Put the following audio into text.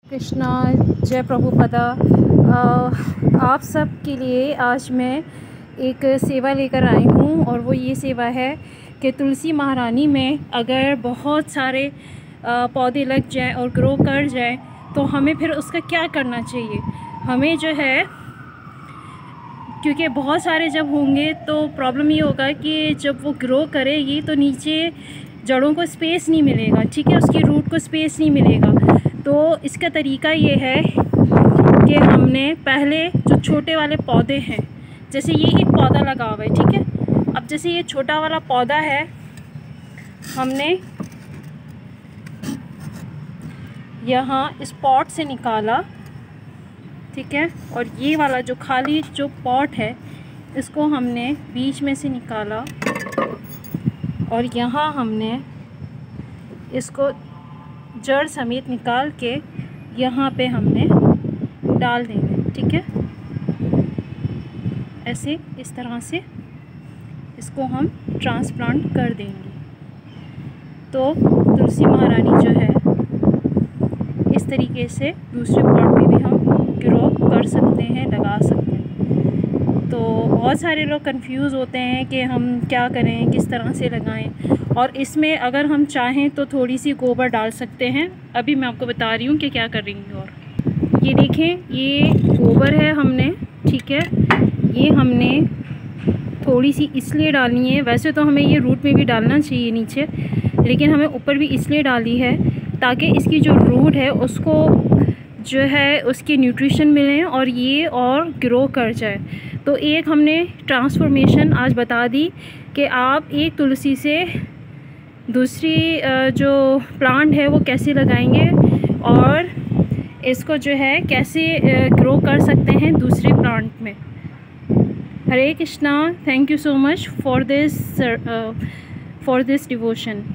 कृष्णा, जय प्रभुपदा। आप सब के लिए आज मैं एक सेवा लेकर आई हूँ और वो ये सेवा है कि तुलसी महारानी में अगर बहुत सारे पौधे लग जाएं और ग्रो कर जाएं तो हमें फिर उसका क्या करना चाहिए। हमें जो है, क्योंकि बहुत सारे जब होंगे तो प्रॉब्लम ये होगा कि जब वो ग्रो करेगी तो नीचे जड़ों को स्पेस नहीं मिलेगा, ठीक है, उसकी रूट को स्पेस नहीं मिलेगा। तो इसका तरीका ये है कि हमने पहले जो छोटे वाले पौधे हैं, जैसे ये एक पौधा लगा हुआ है, ठीक है, अब जैसे ये छोटा वाला पौधा है हमने यहाँ इस पॉट से निकाला, ठीक है, और ये वाला जो खाली जो पॉट है इसको हमने बीच में से निकाला और यहाँ हमने इसको जड़ समेत निकाल के यहाँ पे हमने डाल देंगे, ठीक है। ऐसे इस तरह से इसको हम ट्रांसप्लांट कर देंगे। तो तुलसी महारानी जो है इस तरीके से दूसरे पॉट में भी हम ग्रो कर सकते हैं, लगा सकते हैं। तो बहुत सारे लोग कंफ्यूज होते हैं कि हम क्या करें, किस तरह से लगाएं। और इसमें अगर हम चाहें तो थोड़ी सी गोबर डाल सकते हैं। अभी मैं आपको बता रही हूँ कि क्या कर रही हूँ। और ये देखें, ये गोबर है हमने, ठीक है, ये हमने थोड़ी सी इसलिए डालनी है, वैसे तो हमें ये रूट में भी डालना चाहिए नीचे, लेकिन हमें ऊपर भी इसलिए डाली है ताकि इसकी जो रूट है उसको जो है उसके न्यूट्रिशन मिलें और ये और ग्रो कर जाए। तो एक हमने ट्रांसफॉर्मेशन आज बता दी कि आप एक तुलसी से दूसरी जो प्लांट है वो कैसे लगाएंगे और इसको जो है कैसे ग्रो कर सकते हैं दूसरे प्लांट में। Hare Krishna, thank you so much for this devotion.